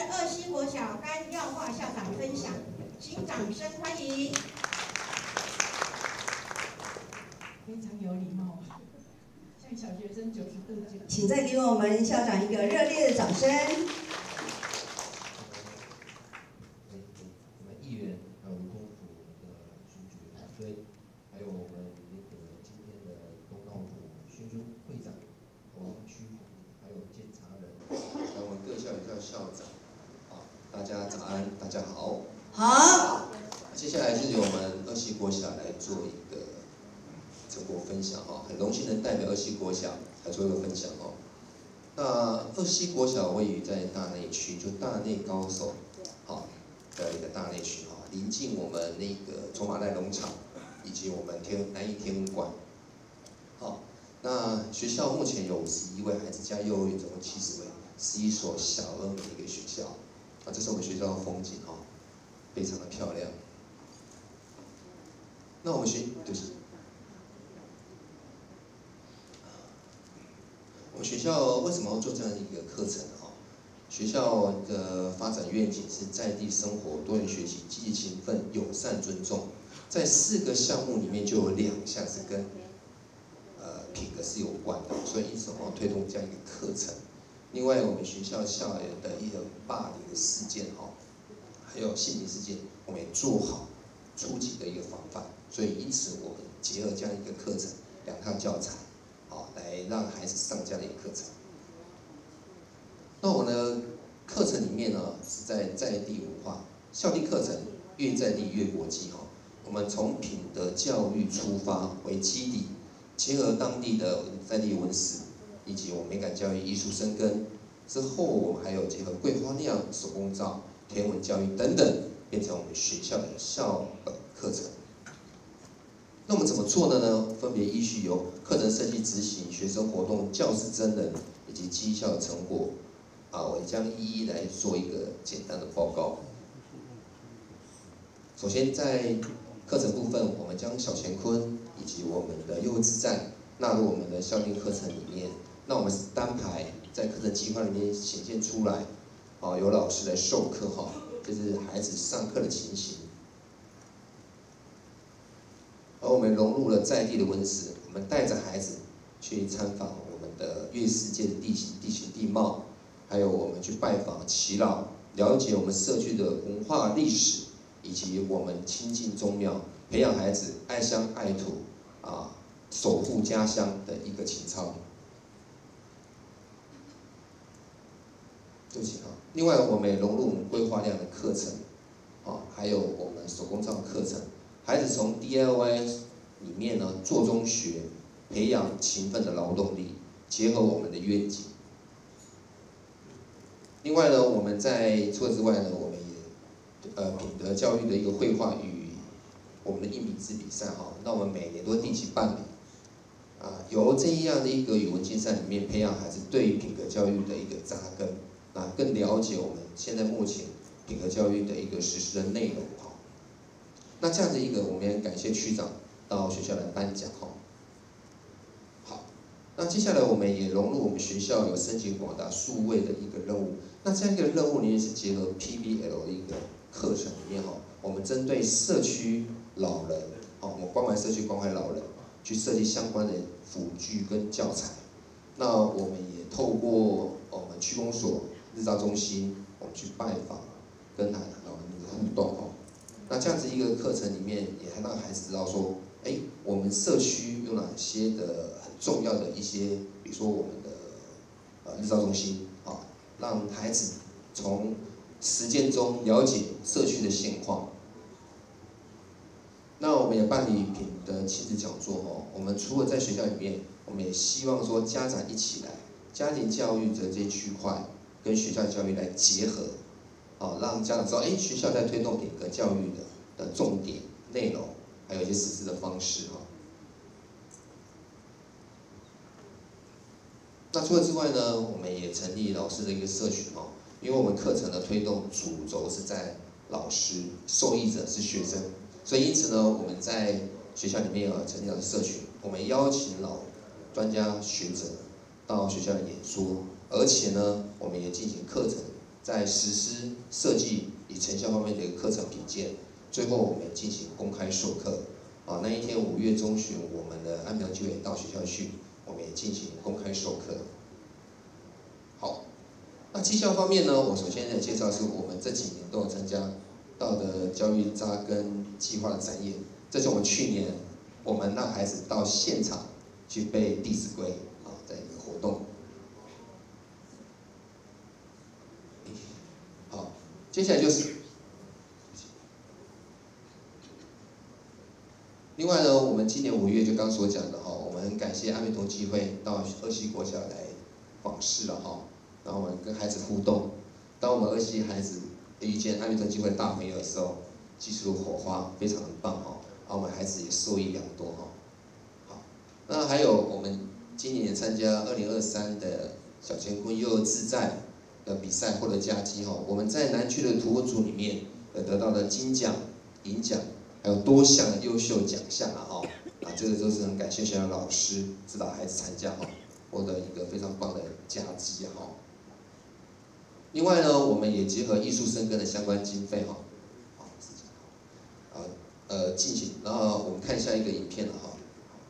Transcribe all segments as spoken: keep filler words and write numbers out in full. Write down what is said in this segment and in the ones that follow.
二溪国小甘耀化校长分享，请掌声欢迎。 非常有礼貌，像小学生九十度角。 请再给我们校长一个热烈的掌声。 我们议员还有卢东府的选举团队，还有我们那个今天的东道府宣宣会长、王区还有监察人，还有我们各校学校校长，啊，大家早安，大家好。 好。 接下来就是由我们二溪国小来做一个成果分享哈，很荣幸能代表二溪国小来做一个分享哦。那二溪国小位于在大内区，就大内高手，好的一个大内区哈，临近我们那个筹码赖农场以及我们天南艺天文馆。好，那学校目前有五十一位孩子加幼儿园总共七十位，是一所小而美的一个学校。啊，这是我们学校的风景哈，非常的漂亮。那我们学对不起。我们学校为什么要做这样一个课程哈？学校的发展愿景是在地生活、多元学习、积极勤奋、友善尊重。在四个项目里面就有两项是跟呃品格是有关的，所以因此我们要推动这样一个课程。另外，我们学校校园的一个霸凌的事件哈，还有性侵事件，我们也做好初级的一个防范。所以因此我们结合这样一个课程，两套教材。好，来让孩子上这样的一个课程。那我们的课程里面呢，是在在地文化校地课程，越在地越国际哈。我们从品德教育出发为基底，结合当地的在地文史，以及我们美感教育艺术生根。之后，我们还有结合桂花酿、手工皂、天文教育等等，变成我们学校的校本课程。那我们怎么做的呢？分别依序由课程设计执行、学生活动、教师真人以及绩效的成果，啊，我将一一来做一个简单的报告。首先在课程部分，我们将小乾坤以及我们的幼稚站纳入我们的校定课程里面。那我们是单排在课程计划里面显现出来，啊，由老师来授课哈，这是孩子上课的情形。而我们融入了在地的文史，我们带着孩子去参访我们的月世界的地形、地形地貌，还有我们去拜访耆老，了解我们社区的文化历史，以及我们亲近宗庙，培养孩子爱乡爱土啊，守护家乡的一个情操。对不起啊，另外我们也融入我们规划量的课程，啊，还有我们手工皂课程。孩子从 D I Y 里面呢做中学，培养勤奋的劳动力，结合我们的愿景。另外呢，我们在除此之外呢，我们也呃品德教育的一个绘画与我们的硬笔字比赛哈，那我们每年都定期办理。啊，由这样的一个语文竞赛里面培养孩子对于品格教育的一个扎根，啊，更了解我们现在目前品格教育的一个实施的内容哈。那这样的一个，我们也感谢区长到学校来颁奖哈。好，那接下来我们也融入我们学校有升级广大数位的一个任务。那这样一个任务里面是结合 P B L 的一个课程里面哈，我们针对社区老人，哦，我们关怀社区关怀老人，去设计相关的辅具跟教材。那我们也透过我们区公所日照中心，我们去拜访，跟他老人的互动哈。那这样子一个课程里面，也还让孩子知道说，哎，我们社区有哪些的很重要的一些，比如说我们的呃日照中心啊，让孩子从实践中了解社区的现况。那我们也办理品德亲子讲座哦，我们除了在学校里面，我们也希望说家长一起来，家庭教育的这一区块跟学校教育来结合。啊，让家长知道，哎，学校在推动品格教育的的重点内容，还有一些实施的方式哈。那除了之外呢，我们也成立老师的一个社群哈，因为我们课程的推动主轴是在老师，受益者是学生，所以因此呢，我们在学校里面啊成立老师社群，我们邀请老专家学者到学校来演说，而且呢，我们也进行课程。 在实施设计与成效方面的一个课程评鉴，最后我们进行公开授课。啊，那一天五月中旬，我们的安良机会到学校去，我们也进行公开授课。好，那绩效方面呢，我首先来介绍是我们这几年都有参加到的教育扎根计划的展演，这是我们去年我们让孩子到现场去背《弟子规》啊的一个活动。好，接下来就是，另外呢，我们今年五月就刚所讲的哈，我们很感谢阿弥陀机会到二溪国小来访视了哈，然后我们跟孩子互动，当我们二溪孩子遇见阿弥陀机会大朋友的时候，激出火花，非常的棒哈，然后我们孩子也受益良多哈。好，那还有我们今年也参加二零二三的小乾坤幼儿自在的比赛获得佳绩哈，我们在南区的图文组里面呃得到了金奖、银奖，还有多项的优秀奖项啊哈，啊这个都是很感谢学校老师指导孩子参加哈，获得一个非常棒的佳绩哈。另外呢，我们也结合艺术生根的相关经费哈，啊呃进行，然后我们看下一个影片了哈。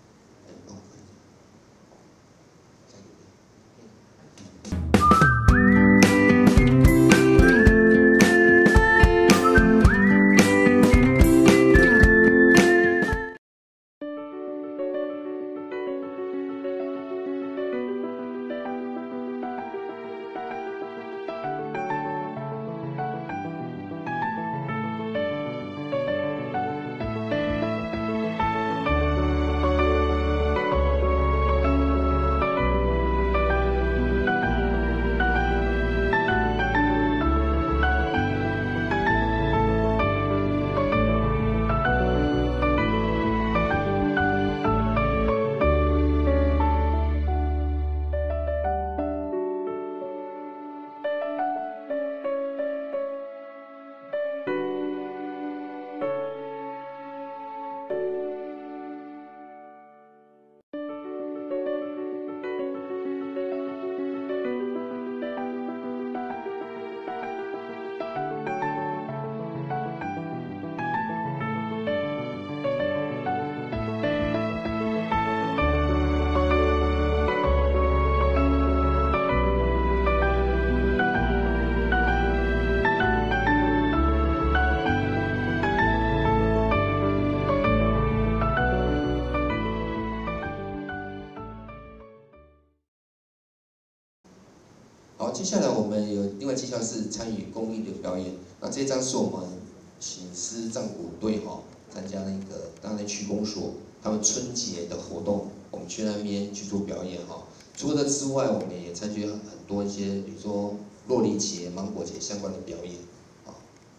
好，接下来我们有另外绩效是参与公益的表演。那这张是我们请师战鼓队哈参加那个大内区公所他们春节的活动，我们去那边去做表演哈。除了这之外，我们也参与很多一些，比如说洛梨节、芒果节相关的表演啊。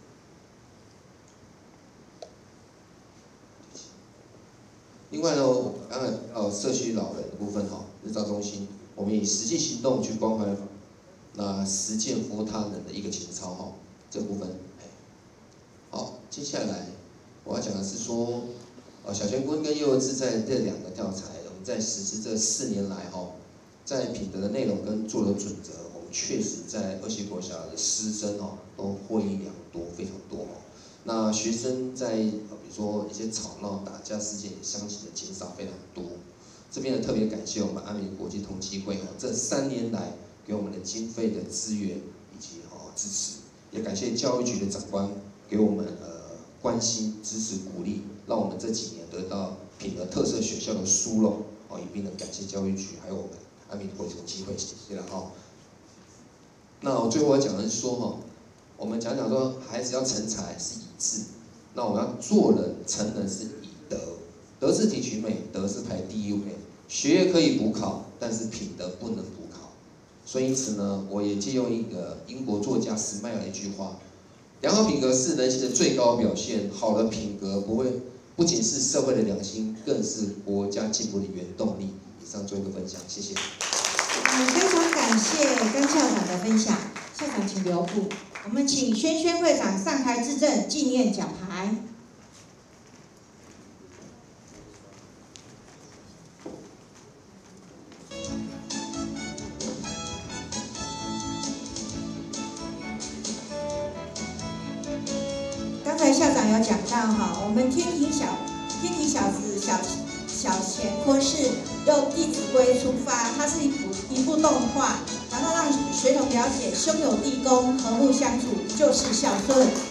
另外呢，刚才呃社区老人的部分哈，日照中心，我们以实际行动去关怀。那实践服务他人的一个情操哈，这部分，好，接下来我要讲的是说，呃，小乾坤跟幼儿自在这两个教材，我们在实施这四年来哈，在品德的内容跟做人准则，我们确实在二溪国小的师生哦都获益良多，非常多哦。那学生在呃比如说一些吵闹打架事件也相继的减少非常多。这边呢特别感谢我们安民国际同济会哦，这三年来。给我们的经费的资源以及哦支持，也感谢教育局的长官给我们呃关心、支持、鼓励，让我们这几年得到品德特色学校的殊荣哦，也并能感谢教育局还有我们安民国际同济会，谢谢了哈。那我最后我讲的是说哈，我们讲讲说孩子要成才是以智，那我们要做人成人是以德，德智体群美，德是排第一位，学业可以补考，但是品德不能补。所以因此呢，我也借用一个英国作家史迈尔的一句话：良好品格是人性的最高表现。好的品格不会不仅是社会的良心，更是国家进步的原动力。以上做一个分享，谢谢。 嗯，非常感谢跟校长的分享。校长请留步，我们请轩轩会长上台致赠纪念奖牌。 校长有讲到哈，我们天庭小天庭小子小小乾坤是用《弟子规》出发，它是一部一部动画，然后让学童了解兄友弟恭、和睦相处就是孝顺。